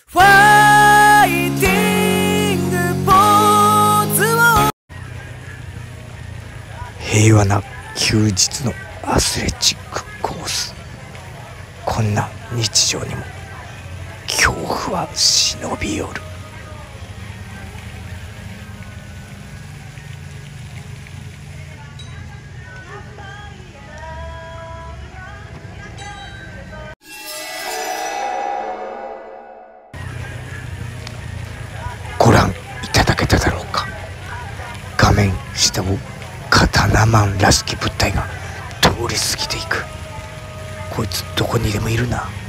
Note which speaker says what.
Speaker 1: ファイティングポーズを。平和な休日のアスレチックコース。こんな日常にも恐怖は忍び寄る。ご覧いただけただろうか。画面下を刀マンらしき物体が通り過ぎていく。こいつどこにでもいるな。